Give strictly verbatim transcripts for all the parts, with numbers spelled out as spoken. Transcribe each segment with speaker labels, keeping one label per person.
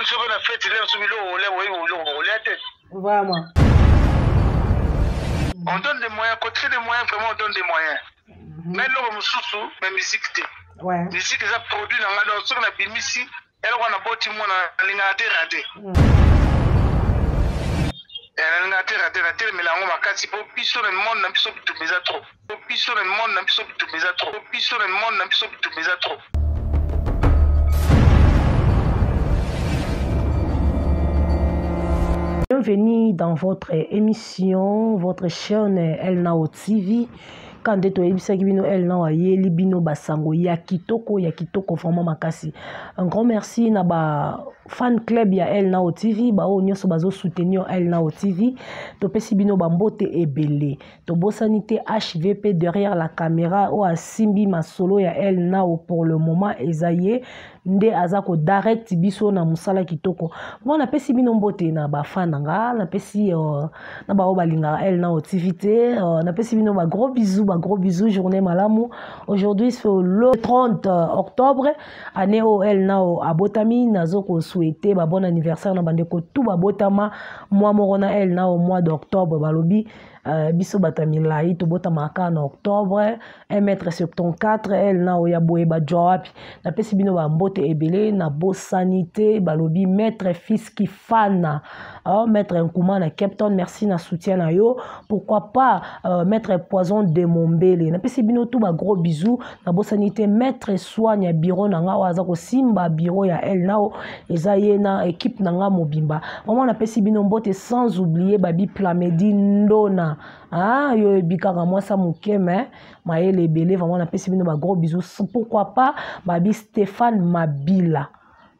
Speaker 1: biso na fête là sur bilo ole ole ole tête.
Speaker 2: Vraiment.
Speaker 1: On donne des moyens, côté des moyens, vraiment on donne des moyens. Mais là, on sous mais musique.
Speaker 2: Ouais.
Speaker 1: Musique, ça produit dans la sur la bimisi, elle on a bâti mon lingaté raté. Elle lingaté raté raté, mais là on va casser pour pisser le monde, n'a pas tout bizarre trop. Pour pisser le monde, n'a pas tout bizarre trop. Pour pisser le monde, n'a pas tout bizarre trop.
Speaker 2: Bienvenue dans votre émission, votre chaîne El Nao T V. Quand tu es bino El Nao Ayeli bino basango ya kitoko ya kitoko vraiment makasi. Un grand merci na ba fan club ya El Nao T V ba o nyoso bazo soutenir El Nao T V. To pesi bino bambote ebele. To bosanité H V P derrière la caméra o asimbi masolo ya El Nao pour le moment ezaye nde azako direct biso na musala kitoko. Moi na pesi bino mbote na ba fan nga, na pesi uh, na ba o balinga El Nao T V te, uh, na pesi bino ba gros bisous, ba gros bisous, journée malamu. Aujourd'hui c'est le trente octobre, année au El Nao abotami nazoko souhaiter ba bon anniversaire na bandeko tout ba botama moi morona El Nao au mois d'octobre balobi. Uh, biso batamilai to bota maka en octobre un mètre soixante-quatorze El Nao ya boeba joapi na pesi bino ba mbote ebele na bo sanité balobi maître fils qui fana oh, maître Nkouma na Captain merci na soutien na yo pourquoi pas uh, maître poison de Mombele na pesi bino tout ba gros bisous na bo sanité maître soigne bureau na nga waza ko simba bureau ya El Nao ezaye na équipe na nga mobimba vraiment na pesi bino mbote sans oublier babi Plamedi Ndona. Ah, yo bikaka moi ça mukeme maele belé vraiment na pesi bino ba gros bisous pourquoi pas babi Stéphane Mabila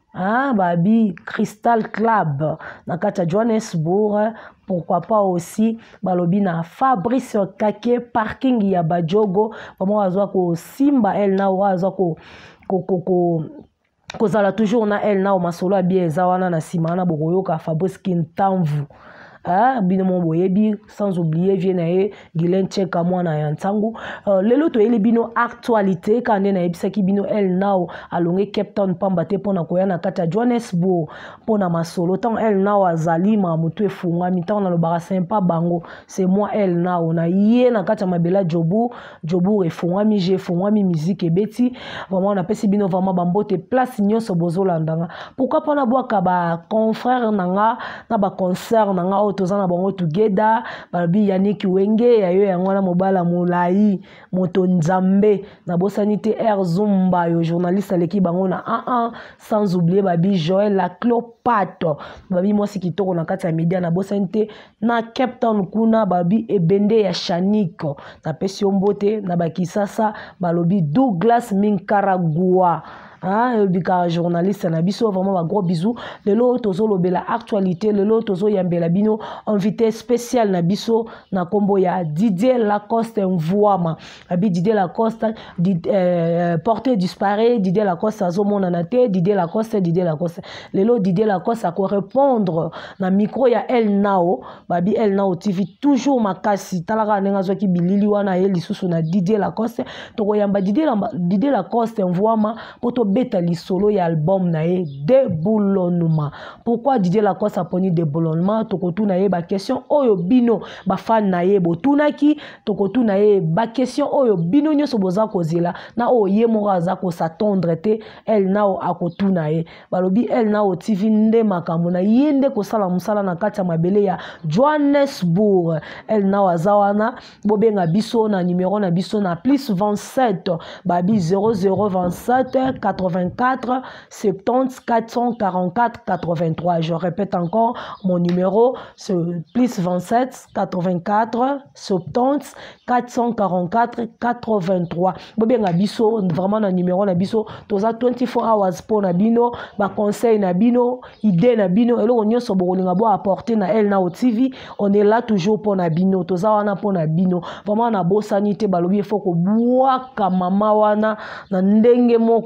Speaker 2: ah babi Crystal Club na kata Johannesburg pourquoi pas aussi balobi na Fabrice Kake parking ya Bajogo vraiment wazwa ko simba El Nao wazwa ko ko ko kozala toujours na El Nao masolo bien ezawana na simana bokoyoka Fabrice Kintamvu. Ah, bino boyebi sans oublier vienae Gilen Cheka mwana ya ntangu uh, lelo to ele bino actualité kande na ebisaki bino El Nao alonge Captain pamba te pona koya na kata Johannesburg pona masolo tant El Nao azali ma mutu efunga mitan na lobara sympa bango c'est moi El Nao na ye na kata mabela jobu jobu efunga mi je funga mi musique ebeti vraiment na pesi bino vraiment bambote place nyoso bozolandanga pourquoi pona boaka ba confrère nanga na ba concert nanga tozana bango together balobi Yannick Wenge yayo yango na mobala molai moto nzambe na bosanité R Zumba yo journaliste aleki bango na un un sans oublier babi Joël la Cléopâtre babi moi si kitoko na kati ya media na bosanité na Captain kuna babi ebende ya Shaniko na pesi mbote na bakisasa balobi Douglas Minkaragua. Ah, bika journaliste na biso vraiment ba gros bisous lelo tozo lobela actualité lelo tozo yambela bino invité spécial na biso na kombo ya Didier Lacoste Mvuama abi Didier Lacoste di, euh, porté disparu Didier Lacoste azomona na te Didier Lacoste Didier Lacoste lelo Didier Lacoste a ko répondre na micro ya El Nao babi El Nao T V toujours makasi talaka nenga zoki bilili wana ye lisusu na Didier Lacoste to ko yamba Didier Didier Lacoste Mvuama poto beta lisolo ya album na ye Déboulonnement. Pourquoi Didier Lacoste a poni Déboulonnement? Tokotu na ye ba question oyo bino ba fan na ye botunaki tokotu na ye ba question oyo bino nyoso boza kozela na o ye moko za ko s'attendre te El Nao akotu na ye balobi El Nao T V nde makambo na ye nde ko sala musala na kati ya mabele ya Johannesburg. El Nao azawana bobenga biso na numéro na biso na plus vingt-sept babi zéro zéro vingt-sept quatre-vingt-quatre soixante-dix quatre cent quarante-quatre quatre-vingt-trois. Je répète encore mon numéro, c'est plus vingt-sept quatre-vingt-quatre soixante-dix quatre cent quarante-quatre quatre-vingt-trois. Bobenga biso vraiment na numéro na biso toza vingt-quatre hours pour na bino ba conseil na bino idée na bino elo onyoso bolinga bo apporter na El Nao T V on est là toujours pour na bino toza wana pour na bino vraiment na bo sanité balobi faut ko bwaka mama wana na ndenge moko boye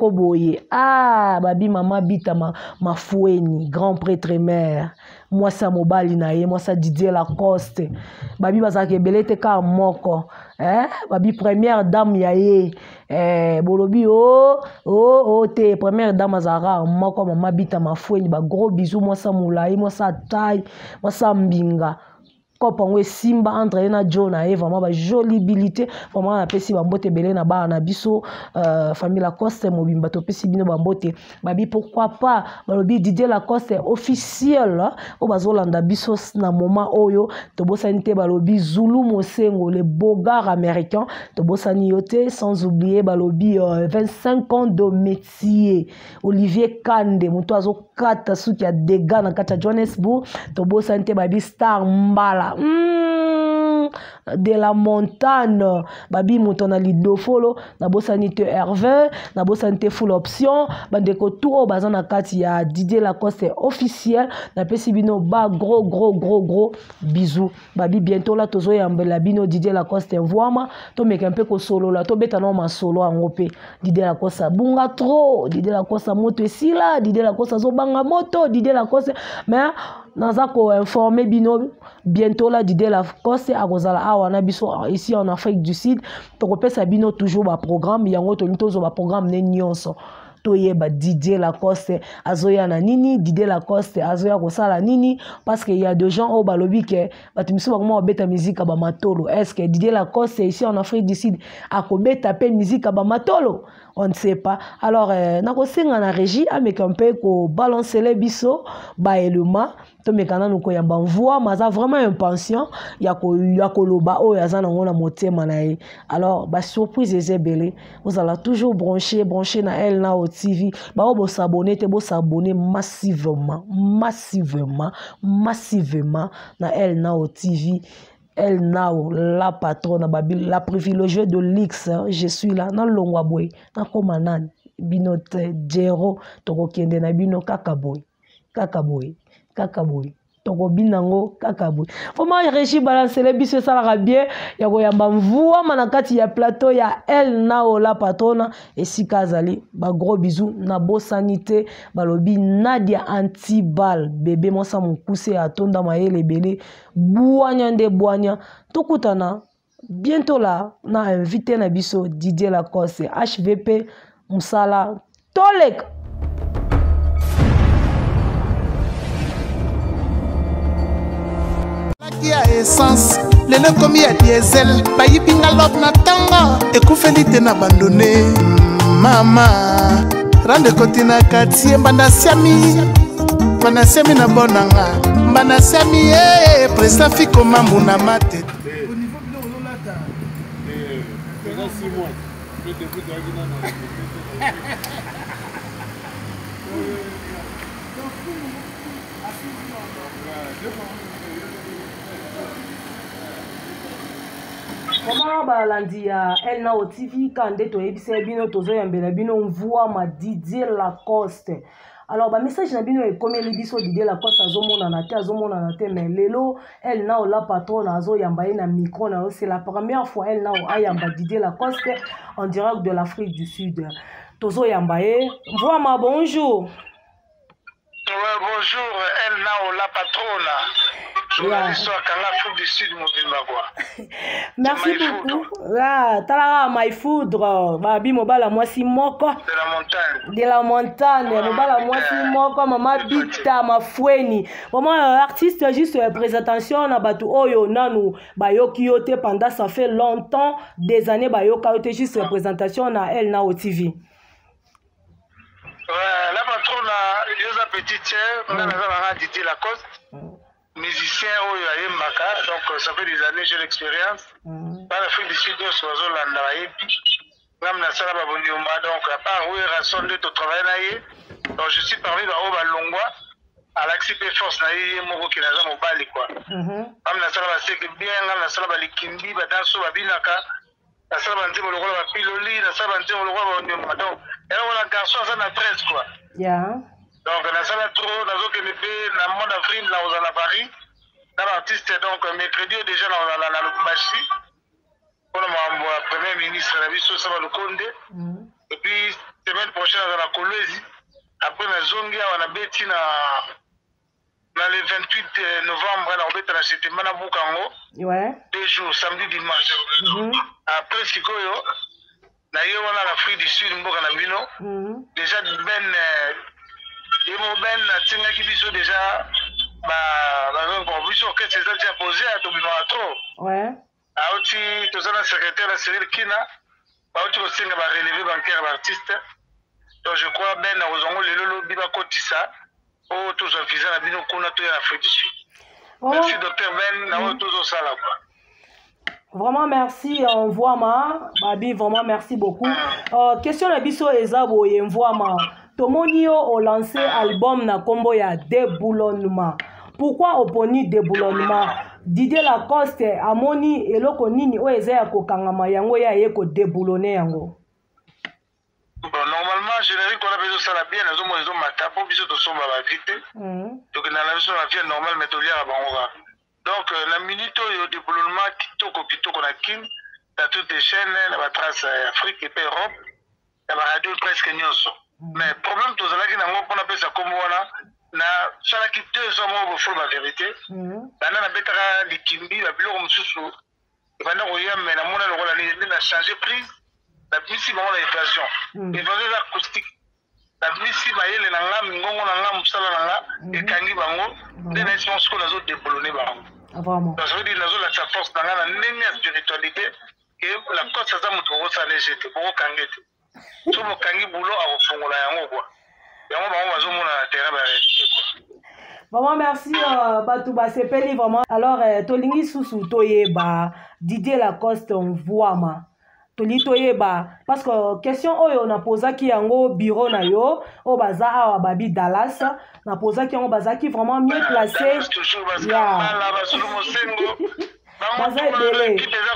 Speaker 2: boye. Ah, babi mama bita ma, ma foueni, grand prêtre mère. Moi ça mobali na ye, moi ça Didier Lacoste. Babi bazake belete ka moko. Eh, babi première dame ya ye. Eh, bolobi oh, oh, oh, te première dame azara moko mama bita ma foueni, ba gros bisous, moi ça moulaye, moi ça taille, moi ça mbinga. Kopangwe simba entre na John et vraiment ba jolibilité vraiment na pesi ba mbote belé na ba na biso euh, famille Lacoste mobimba to pesi bino ba mbote babi pourquoi pas balobi Didier Lacoste officiel o bazolanda biso na moment oyo to bosani te balobi Zulu Mosengo le bogard américain to bosani yote sans oublier balobi euh, vingt-cinq ans de métier Olivier Kande muto azo kata suki ya dega na kata Johannesburg to bosani te babi star mbala Mmh, de la montagne babi mutona lidofolo na bosanite R vingt na bosanite full option bandeko tout o bazana kati ya Didier Lacoste officiel na pesi bino ba gros gros gros gros bisous babi bientôt là tozo yambela bino Didier Lacoste envoama to meka mpe ko solo la to beta no ma solo angope Didier Lacoste bunga trop Didier Lacoste moto esila Didier Lacoste zo banga moto Didier Lacoste mais naza ko informer bino bientôt là Didier Lacoste akozala awa na biso ici en Afrique du Sud to kopesa bino toujours ba programme yango to nitozo ba programme ne nyonso to yeba Didier Lacoste azoya na nini Didier Lacoste azoya kosala nini parce qu'il y a des gens au balobi ke batimiso bakoma beta musique ba matolo est-ce que Didier Lacoste ici en Afrique du Sud akobeta pe musique ba matolo on ne sait pas alors euh, na kosenga na régie ameka mpe ko balancer les biso ba eluma to mekana nuko ya banvoa maza vraiment impatient ya ko ya koloba o ya zana ngona motema na ye alors ba surprise ezebele vous allez toujours brancher brancher na elle na au T V ba o bo s'abonner te bo s'abonner massivement massivement massivement na elle na au T V. Elle now la patronne babi la privilégiée de l'X je suis là na longwa boy na komanan binote jero toko kende na bino kakaboy kakaboy kakaboy toko binango kakaboy vraiment régie balancer les biso ça la bien ya ko yamba mvua manakati ya plateau ya elle now la patronne et sikazali ba gros bisous na bosanité balobi Nadia Antibal bébé moi ça mon coussé atonda mayele belé boanya nde boanya tokutana bientôt là na invité na biso Didier Lacoste H V P musala tolek
Speaker 3: ya essence lelo komi ya diesel bayibinga lob na tanga ekufeli te na bandone mama rande kotina quartier mbanda siami mbanda siami na bonanga mbanda siami eh presa fiko mambu na mate au niveau de l'olata eh pendant six mois je début de la
Speaker 2: Comment balandi ya elle na au T V quand to ebise bino tozo yambela bino mvua ma Didier Lacoste. Alors ba message na bino e comme libiso Didier Lacoste azomona na te azomona na te mais lelo elle na la patronne azo yamba na micro na c'est la première fois elle na ayamba Didier Lacoste en direct de l'Afrique du Sud. Tozo yamba e mvua ma bonjour.
Speaker 1: Ouais, bonjour, elle na la patronne. Journaliste à l'Afrique du Sud, mon quoi.
Speaker 2: Merci beaucoup. Là, Talara My Foudre, Babi Mobala Mwasi Moko.
Speaker 1: De la montagne.
Speaker 2: De la montagne, Mobala Mwasi Moko, Maman Bita, ma foueni. Maman, artiste, juste présentation, na batu oyo nanu, bayoki yote pendant ça fait longtemps, des années, bayoka yote juste présentation na elle na au T V.
Speaker 1: Ouais, la patronne, il y a petite sœur, on a Didier Lacoste. Musicien au Yayemaka, donc ça fait des années j'ai l'expérience. Dans l'Afrique du Sud, sur la zone de la même la salle donc à part où il rassemble de travail, donc je suis parmi les Oba Longwa, à l'Axi Force, Moko qui n'a jamais oublié quoi. Même la salle c'est que bien, la salle de l'Ikimbi, Badanso, Babinaka, la salle de l'Ola, la Piloli, la salle de l'Ola, donc elle a un garçon à sa treize quoi.
Speaker 2: Yeah.
Speaker 1: Donc, na sala trop, na zo kene pe na monde avril na ozala Paris. Na artiste donc mercredi déjà na la la Lubumbashi. Pour le premier ministre la biso ça va le Condé. Et puis semaine prochaine prochain à la Kolwezi. Après, na zongi on a bêti na na le vingt-huit novembre na obeta na septembre na Bukango.
Speaker 2: Ouais.
Speaker 1: Deux jours, samedi dimanche.
Speaker 2: Mm -hmm.
Speaker 1: Après sikoyo na yo wana l'Afrique du Sud mboka na bino. Mm -hmm. Déjà ben yemo ben na tinga ki biso déjà ba ba ko biso que c'est ça déjà posé à tobima trop.
Speaker 2: Ouais.
Speaker 1: Auti tozana secrétaire na Cyril Kina. Ba auti ko singa ba relevé bancaire l'artiste. Donc je crois ben na ozongo lelo lobi ba kotisa o tous en visa na bino kuna to ya Afrique du Sud. Oh. Merci docteur Ben na o tous au sala quoi.
Speaker 2: Vraiment merci Mvwama Babi, vraiment merci beaucoup. Euh, question na biso ezabo ye Mvwama. Tomoni yo o lancé album na kombo ya Déboulonnement. Pourquoi oponi Déboulonnement? Didier Lacoste amoni eloko nini o eza ya kokangama yango ya ye ko déboulonner yango?
Speaker 1: Bon, normalement, générique, on a besoin de ça bien, nous avons besoin de matin, pour que nous sommes à la vite. Donc, on a besoin de la vie normale, mais on à Bangoura. Donc, la minute, il y a des boulonnements qui toquent, qui toquent, qui dans toutes les chaînes, dans la trace Afrique et Europe, dans la radio presque Nyoso. Mais le problème, tout ça, c'est qu'on appelle ça comme on a, na sala qui te sont au fond la vérité. Dans la bétara, les kimbi, la bureau, on se sous. Et maintenant, on y a, mais la monnaie, on a changé prise. La misi bango la évasion évasion acoustique la misi bayele na nga ngongo na nga musala na nga ekangi bango nde na esi mosiko nazo déboulonner bango
Speaker 2: vraiment
Speaker 1: donc ça veut dire nazo la force na nga na ndenge ya spiritualité que la cause ça mutu okosala jete bokokange te so bokangi bulo akofungola yango kwa yango bango bazomona na terrain baréalité quoi.
Speaker 2: Vraiment merci euh, Batou Basepeli vraiment. Alors euh, tolingi susu toyeba Didier Lacoste Mvwama toli toyeba parce que question oyo na posaki yango bureau na yo o baza awa babi Dallas na posaki yango bazaki vraiment mieux placé ya baza ebele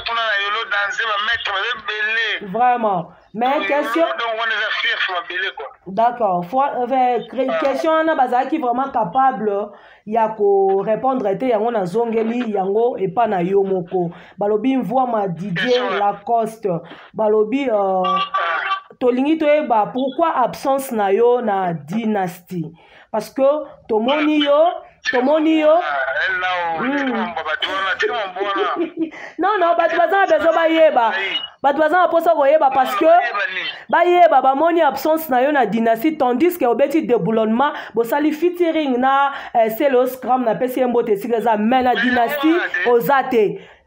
Speaker 2: vraiment mais question d'accord question wana bazaki vraiment capable ya ko répondre te yango na zongeli yango epa na yo moko balobi Mvwama Didier Lacoste balobi euh, tolingi toyeba pourquoi absence na yo na dynastie parce que tomoni yo tomoni yo non non bato baza na besoin bayeba bato baza na posa koyeba parce que bayeba bamoni absence na yo na dynastie tandis que obeti déboulonnement bosali featuring na eh, Celo Scram na pesi mbote esika eza mais na dynastie oza te.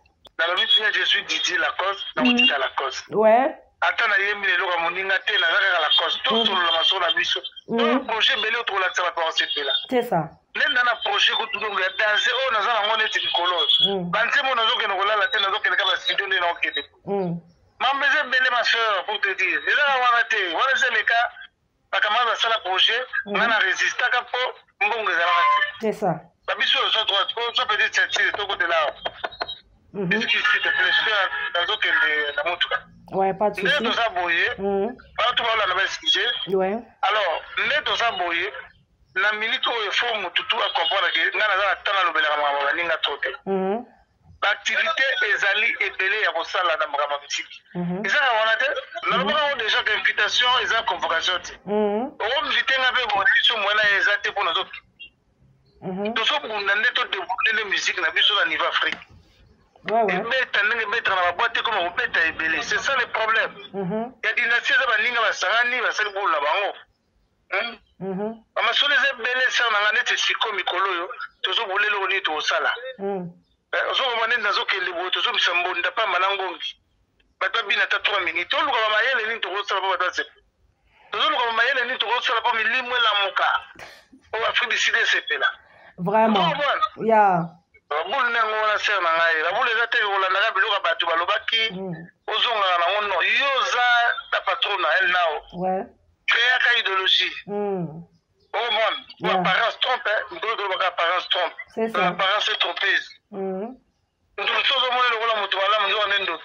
Speaker 1: Je suis Didier Lacoste na Didier Lacoste.
Speaker 2: Ouais.
Speaker 1: Ata na yembi lelo ka moninga te na zaka Lacoste tout sur la maso na biso. Donc projet belé autour la tsala par cette là.
Speaker 2: C'est ça.
Speaker 1: Nenda na projet ko tudongo ya danser o na zala ngone ti kolos. Banze mo na zoke na kola la te na zoke na ka studio na okete. Mambeze belé ma sœur pour te dire. Déjà wana te, wana c'est le cas. Bakamala sala projet, na na résister ka po mbongo za la.
Speaker 2: C'est ça.
Speaker 1: Ba biso so droite, ko so peut-être cette to côté là. Qu'est-ce qui s'il te plaît, dans zoke na motuka.
Speaker 2: Ouais, pas de souci.
Speaker 1: Neto za boye. Pas tout la na sujet.
Speaker 2: Ouais.
Speaker 1: Alors, neto za boye. Na minute oyo fo mututu a comprendre que ngana za tana lobela mama baninga tote. Mhm. L'activité ezali ebele ya kosala na mama musique. Mhm. Ezala wana te. Na lobaka déjà que invitation eza convocation te. Mhm. O invité nga be bo biso mwana eza te pour nous. Mhm. Tozo bunda neto développer la musique na biso na niveau Afrique. Ouais ouais. Et mettre ndenge mettre na boîte comme on pète ebele, c'est ça le problème. Mhm. Ya dynastie za baninga basangani basali bola bango. Mhm. Mhm. Amasole ze bele sa na ngane te siko mikolo yo tozo bolelo ni to sala. Mhm. Eh ozo mane nazo ke libo tozo bisambo ndapa manangombi. Bato bina ta trois minutes to luka mayele ni to sala ba batse. Tozo luka mayele ni to sala ba milimwe la muka. O Afrique du Sud c'est pela.
Speaker 2: Vraiment. Ya.
Speaker 1: Bul ne ngona ser na ngai. La bul za te ko la na biloka bato balobaki. Ozonga na ngono yoza ta patrona elle nao. Ouais. Créer une idéologie. Mm. Au monde, yeah. L'apparence trompe, hein. Nous l'apparence trompe. C'est ça. L'apparence est trompeuse. Mm. Nous sommes au monde, nous sommes au monde, nous sommes au monde.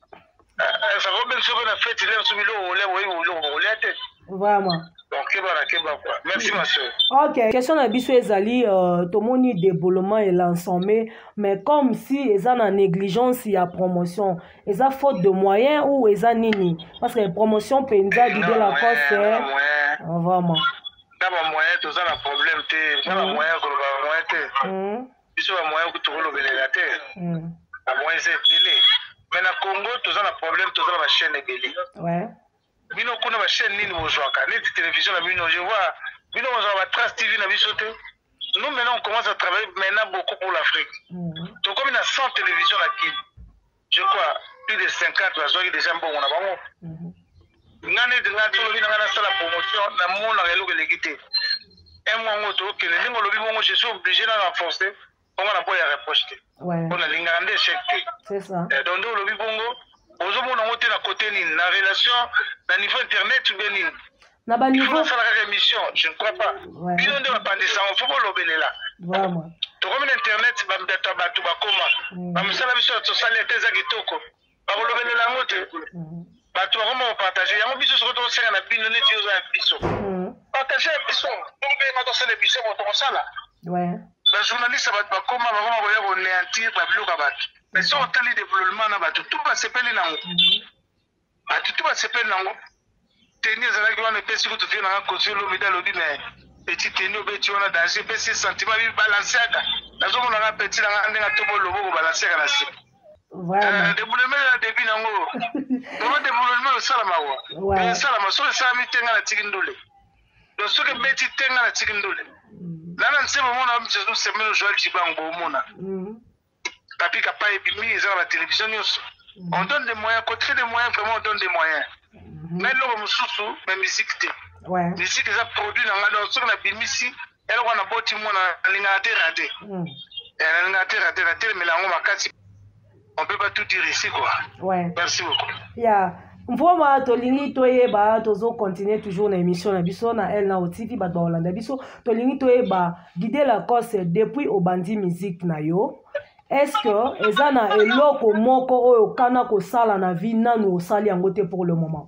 Speaker 1: Ça va bien se faire la fête, il est sur le haut, il vraiment. Donc, merci ma soeur.
Speaker 2: Ok, question de biso ezali, euh, tout le monde déboulonnement et l'ensemble, mais comme si ils ont une négligence, il y a promotion, ils ont faute de moyens ou ils ont nini, parce que la promotion peut nous aider la cause.
Speaker 1: moyen.
Speaker 2: Vraiment.
Speaker 1: Dans le moyen, tout ça, un problème. Dans le moyen, il y a un moyen. Il y a un moyen pour tout le la terre. Un moyen, c'est télé. Mais dans le Congo, tout ça, un problème, tout ça, la chaîne est télé.
Speaker 2: Ouais.
Speaker 1: Bino kuna ba chaîne nini bozwaka neti télévision na bino je vois bino bozwa ba Trace T V na biso te. Nous maintenant on commence à travailler maintenant beaucoup pour l'Afrique. Donc comme il y a cent télévisions là qui je crois plus de cinquante là soit déjà bon on a bango. Ngane de ngane to bina ngana sala promotion na mon na relo gelégité. Un mois ngoto que les ngo lobi bongo je suis obligé de renforcer on va pas y reprocher.
Speaker 2: Ouais.
Speaker 1: On a l'ingande chèque.
Speaker 2: C'est ça.
Speaker 1: Donc do lobi bongo ozomona ngote na côté nini na relation na niveau internet ou bien nini
Speaker 2: na ba niveau
Speaker 1: il faut faire la émission je ne crois pas bino nde bapandisa on faut bolobelela
Speaker 2: vraiment
Speaker 1: to comme internet ba mbeta batu bakoma ba misala biso to sala teza kitoko ba bolobelela ngote batu bakoma partager yango biso soko to senga na bino ne tioza biso partager biso donc ma to sala biso to sala
Speaker 2: ouais
Speaker 1: ba journaliste ba bakoma bakoma boya ko néantir ba biloka batu mais si on t'a dit développement na batu tout va se peler nango batu tout va se peler nango tenir ça là qui on est pesé que tu fais na conseil le médaille dit mais petit tenir be tu on a danger pesé sentiment bi balancer aka na zo mona na petit na ndenga to bo lobo balancer aka na si
Speaker 2: vraiment
Speaker 1: développement na début nango comment développement ça la mawa mais ça la mawa so ça mi tenga na tikindole donc ce que beti tenga na tikindole là na nsema mona mse so semelo Joël Chibango mona papi kapa et bimi ils ont la télévision on donne des moyens côté des moyens vraiment on donne des moyens mais là on sous mais musique
Speaker 2: ouais
Speaker 1: musique ça produit dans la sur la bimisi elle on a boti mona linga terate elle linga terate terate mais là on va casser on peut pas tout dire ici quoi
Speaker 2: ouais
Speaker 1: merci beaucoup
Speaker 2: yeah mvoma tolingi toyeba tozo continuer toujours na émission na biso na elle na O T V ba Holanda biso tolingi toyeba guider la course depuis au bandi musique na yo. Est-ce que eza na eloko moko oyo kana ko sala na vie nanu osali yango te pour le moment?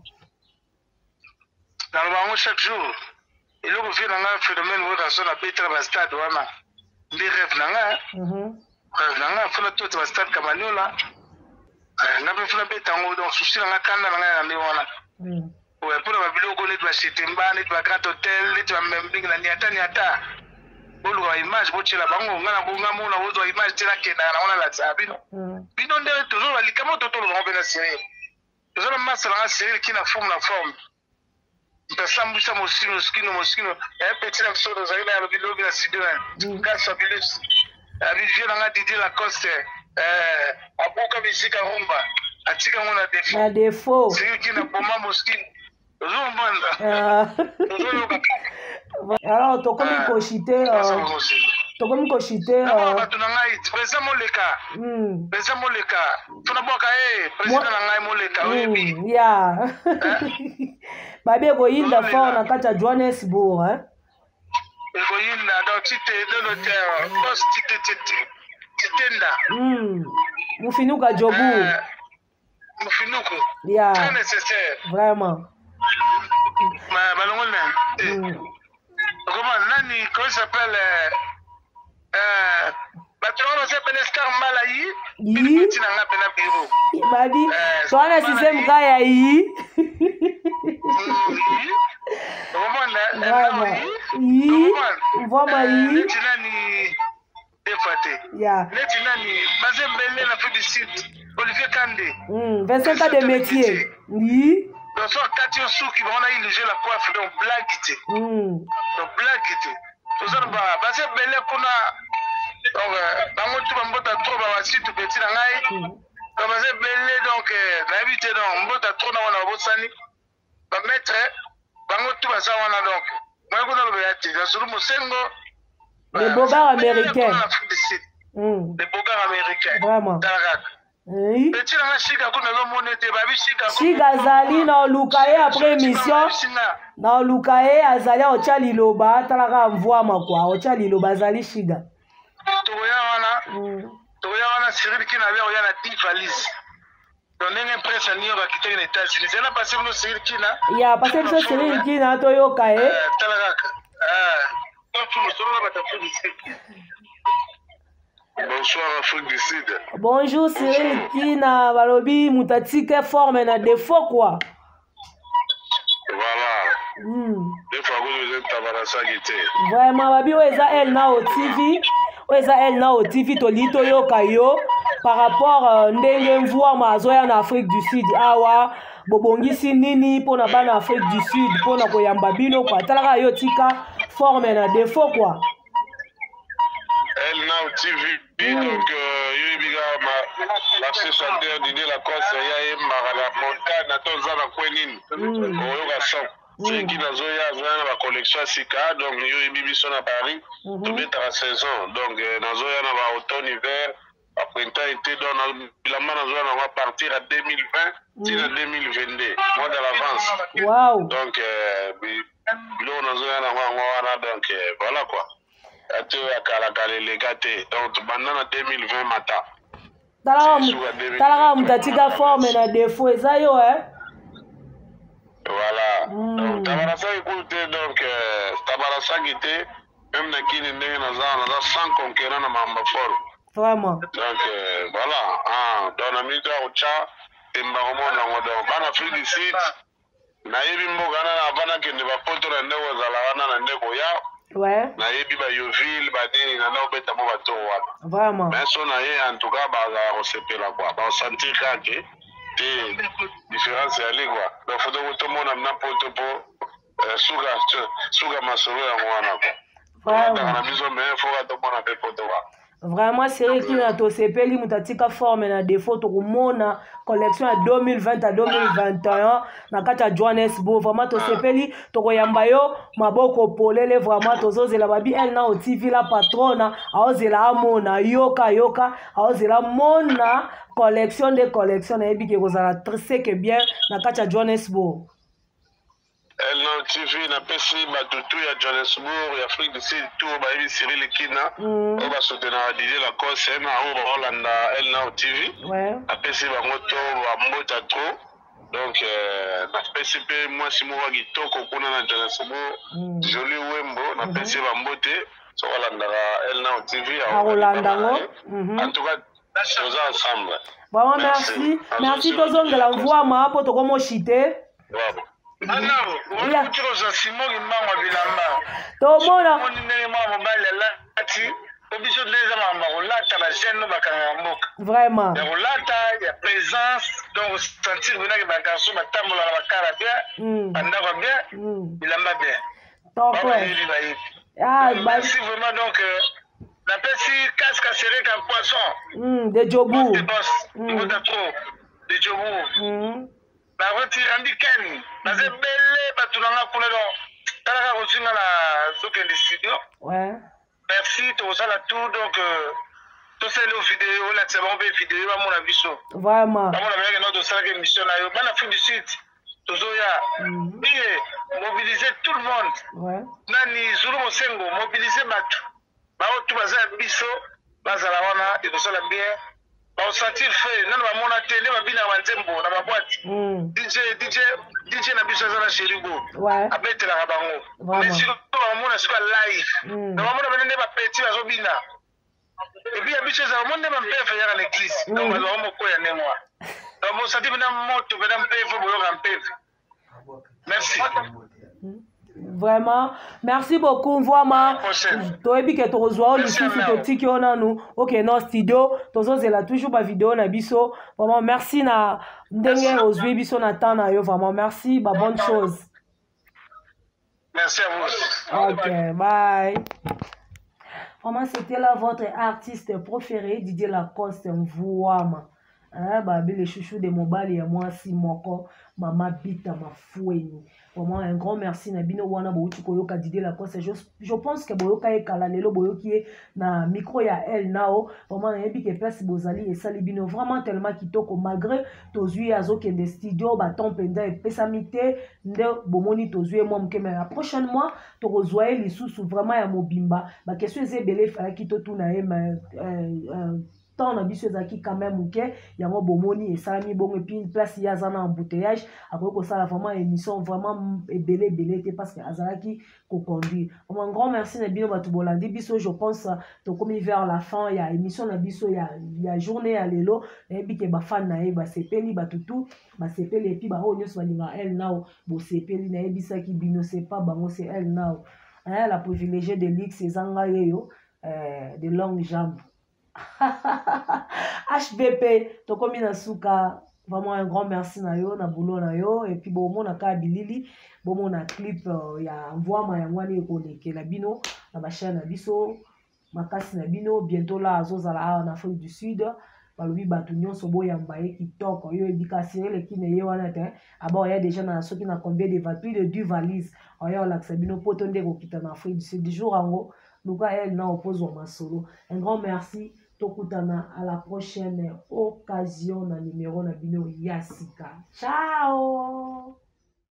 Speaker 1: Dans le moment chaque jour, eloko fi na nga phénomène wo ka sona betra ba stade wana. Ndi rêve na nga. Mhm. Rêve na nga fona tout ba stade Kamanyola. Na be fona betango donc souci na nga kanda na nga ndi wana. Mhm. Ouais pour ba biloko ni ba Chitemba ni ba Grand Hotel ni ba Mbingi na niata niata. Bolu wa image bochela bango ngana bonga mona wozo image tena kenda na ona la tsabino bino nde toujours la likamo toto lo ngombe na série toujours la masse la série qui na forme na forme ntasambu sa moskino skino moskino e petit na so do zaina ya bilo bila sidina ka fabulous abi vient na Didier Lacoste euh abuka bisika rumba atika ngona défaut
Speaker 2: na défaut
Speaker 1: c'est qui na boma moskino toujours mbanda toujours
Speaker 2: alors tokomi koshite tokomi koshite
Speaker 1: bato na ngai président moleka président moleka fona boka e président na ngai moleka oyebi
Speaker 2: ya babi ekoyinda fort na kati ya Johannesburg hein
Speaker 1: ekoyinda donc tite de l'auteur post tite tite titenda
Speaker 2: mufinuka jobu
Speaker 1: mufinuko
Speaker 2: ya
Speaker 1: très nécessaire
Speaker 2: vraiment
Speaker 1: ma balongona comment nani comment s'appelle euh bato s'appelle Star Malayi
Speaker 2: yi
Speaker 1: na nga pena biro
Speaker 2: babi twana système kaya yi
Speaker 1: comment
Speaker 2: vraiment yi vraiment yi
Speaker 1: nani defate
Speaker 2: ya
Speaker 1: nani bazembele na publicité Olivier Kandé
Speaker 2: vingt-cinq ans de métier yi
Speaker 1: donc so kati yo suki bana illuger la coiffe donc blague donc blague tout ça ba base belle kuna donc bango tu bambota trop ba wasi tu petit na ngai donc base belle donc na habité donc mbota trop na wana bosani ba mettre bango tu basa wana donc moi kuna lo ya ti za suru musengo
Speaker 2: les bogards américains
Speaker 1: les bogards américains
Speaker 2: vraiment
Speaker 1: oui.
Speaker 2: Chiga zali na olukaye après émission na olukaye azali ocha liloba talaka mvwama kwa ocha liloba zali Chiga
Speaker 1: toya wana toya wana Cyril Kina bia oya na dix valises donner presse à New York qui était en États-Unis c'est là passé nous Cyril Kina
Speaker 2: ya passé nous Cyril Kina to yokaye
Speaker 1: talaka ah donc tu me sors là ta bonsoir Afrique du Sud.
Speaker 2: Bonjour Cyril Kina balobi mutatike forme na défaut quoi.
Speaker 1: Voilà. Mm. Des
Speaker 2: Vraiment, babi oyo eza elle na au T V. Oyo eza elle na au T V toli toyoka yo par rapport ndenge mvuama azoya na Afrique du Sud awa bobongisi nini mpona bana Afrique du Sud mpona koyamba bino kwa talaka yo tika forme na défaut quoi.
Speaker 4: Elle na au T V donc yo biga ma l'accessoire Didier Lacoste ya yembaka la montagne atonza na kwenini oyoka son c'est qui nazoya azoya na ba collection sika donc yo yebi biso na Paris tobetaka saison donc nazoya na ba automne hiver à printemps été donc bilamba nazoya na va partir à deux mille vingt tina deux mille vingt-deux mois de l'avance.
Speaker 2: Wow.
Speaker 4: Donc bilo nazoya na wana donc voilà quoi. Ate akala kalele kate donc bandana deux mille vingt mata.
Speaker 2: Talaka mutatika forme na défaut eza yo hein.
Speaker 4: Voilà. Donc tabarasa écoute donc tabarasa gite même na kini ndenge na za na sans conquérant na mamba fort.
Speaker 2: Vraiment.
Speaker 4: Donc voilà, ah donc na mito ocha temba komona ngodo bana Afrique du Sud na yebi mboka na bana kende ba poto na ndeko zala wana na ndeko ya.
Speaker 2: Ouais.
Speaker 4: Na yebi ba Yoville ba dini na no beta mo bato wana.
Speaker 2: Vraiment.
Speaker 4: Mais son na ye en tout cas ba za osepela quoi. Ba sentir kake te différence ya li quoi. Donc faut que tout le monde na poto po suga suga masolo ya wana quoi.
Speaker 2: Vraiment.
Speaker 4: Na biso mais faut que tout le monde na poto wa.
Speaker 2: Vraiment c'est qui na to sepeli mutatika forme na défaut to kumona collection ya deux mille vingt à deux mille vingt et un na kati ya Johannesburg vraiment to sepeli to koyamba yo maboko polele vraiment to zozela babi elle na au T V la patrona aozela amona yoka yoka aozela mona collection de collection na yebi ke kozala très que bien na kati ya Johannesburg.
Speaker 4: Elle na T V na P C batutu ya Johannesburg ya Afrique du Sud tout ba yebi Cyril Kina on va soutenir Didier Lacoste na o Hollanda elle na T V.
Speaker 2: Ouais.
Speaker 4: Na P C bango to ba mbota trop donc na P C P moi si mo wagi toko kuna na Johannesburg joli wembo na P C ba mbote so Hollanda elle na T V
Speaker 2: à Hollanda ngo.
Speaker 4: En tout cas tous ensemble.
Speaker 2: Vraiment merci. Merci tozongela mvuama po tokomo chite.
Speaker 4: Bravo.
Speaker 1: Anao, on tiro za Simon Mbango bilamba.
Speaker 2: To mona.
Speaker 1: On ndenge mwa mobile lati, obiso déjà mamba olata ba jeune bakanga mboka.
Speaker 2: Vraiment.
Speaker 1: Ya olata, ya présence, donc sentir bina ke bakanso batambola na bakara bien, bandaka bien, bilamba bien.
Speaker 2: Donc
Speaker 1: ah, merci vraiment donc la pesi casque serré comme poisson.
Speaker 2: De Djobu.
Speaker 1: De boss, de trop, de Djobu. Na retirandi ken na zebele batunanga kuna do talaka kosinga na zoke de studio.
Speaker 2: Ouais.
Speaker 1: Merci to sala tout donc to sala vidéo la c'est bon vidéo ba mona biso.
Speaker 2: Vraiment.
Speaker 1: Ba mona bien notre sala émission na yo bana Afrique du Sud. Tozoya bien mobiliser tout le monde.
Speaker 2: Ouais.
Speaker 1: Nani zulu mosengo mobiliser batu. Ba otu baza biso bazala wana et to sala bien. Ba sentir fait nana ba mona télé ba bina ba nzembo na ba boîte. D J D J D J na biso za na Sherigo.
Speaker 2: Ouais.
Speaker 1: Abetela ka bango. Mais si ba mona sika live. Na ba mona bene ba petit bazo bina. Et puis biso za mona ba mpefe ya na l'église. Donc ba zo moko ya nemwa. Donc mo senti bina moto bina mpefe boyo ka mpefe. Merci.
Speaker 2: Vraiment, merci beaucoup. Vraiment, toi et puis que tu reçois le souci de tiki on a nous. Ok, non studio, toi c'est là toujours ma vidéo na biso. Vraiment, merci na ndenge ozwi biso na temps na yo. Vraiment, merci, bah bonne chose.
Speaker 1: Merci à vous.
Speaker 2: Ok, bye. Vraiment, c'était là votre artiste préféré, Didier Lacoste Mvuama. Hein, bah, les chouchous de mobile et moi si moko, maman bita ma foueni. Vraiment un grand merci na bino wana bouti koyoka Didier Lacoste. Je, je pense que boyoka e kala lelo boyoki na micro ya elle nao. Vraiment na yebi ke place bozali et sali bino vraiment tellement kitoko malgré tozui azoke de studio ba ton penda et pesamite nde bomoni tozui moi mke mais la prochaine mois to rezoyer les sous vraiment ya mobimba. Ba question ezebele fala kito tuna e euh temps na biso ezaki quand même muke yango bomoni esalami bongo puis place ya zana embouteillage akoki kosala vraiment émission vraiment ebele ebele te parce que azalaki koconduire. Un grand merci na bino bato bolandi biso. Je pense tokomi vers la fin ya émission na biso ya ya journée ya lelo nayebi ke bafan na ye basepeli batutu basepeli epi baoyo nyonso balinga elle now bosepeli nayebisaki bino c'est pas bango c'est elle now hein, la privilégiée de l'X ezanga yeyo euh, de longue jambe H B P tokomi na suka. Vraiment un grand merci na yo na boulot na yo et puis bon mon aka bilili bon mon clip uh, ya envoi ma yangwani ekoleke la bino na ba chaîne na biso makasi na bino bientôt là azozala en Afrique du Sud balobi batu nyonso boyamba ye kitoko yo ebikasi ele kine ye wana te aba ya déjà na soki na combien de valises plus de deux valises oya la sabino poto ndeko kita na Afrique du Sud du jour ango luka elle na oppose wa masolo. Un grand merci. Tokutana à la prochaine occasion na numéro na bino Yasika. Ciao.